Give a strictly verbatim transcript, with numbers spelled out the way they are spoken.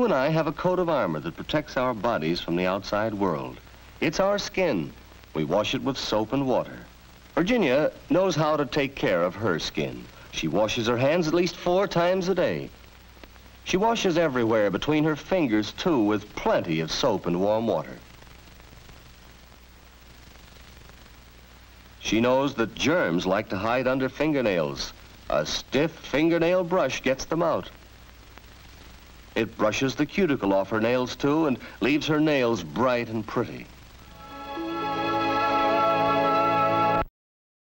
and I have a coat of armor that protects our bodies from the outside world. It's our skin. We wash it with soap and water. Virginia knows how to take care of her skin. She washes her hands at least four times a day. She washes everywhere between her fingers, too, with plenty of soap and warm water. She knows that germs like to hide under fingernails. A stiff fingernail brush gets them out. It brushes the cuticle off her nails, too, and leaves her nails bright and pretty.